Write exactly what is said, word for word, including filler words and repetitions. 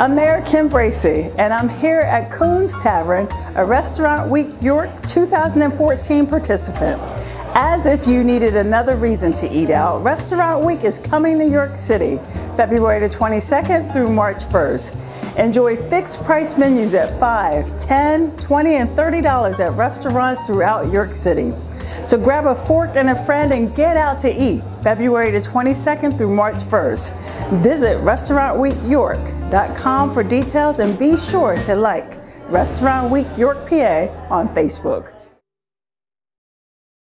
I'm Mayor Kim Bracey, and I'm here at Comb's Tavern, a Restaurant Week York two thousand fourteen participant. As if you needed another reason to eat out, Restaurant Week is coming to York City, February the twenty-second through March first. Enjoy fixed price menus at five dollars, ten dollars, twenty dollars, and thirty dollars at restaurants throughout York City. So grab a fork and a friend and get out to eat, February the twenty-second through March first. Visit restaurant week york dot com for details and be sure to like Restaurant Week York P A on Facebook.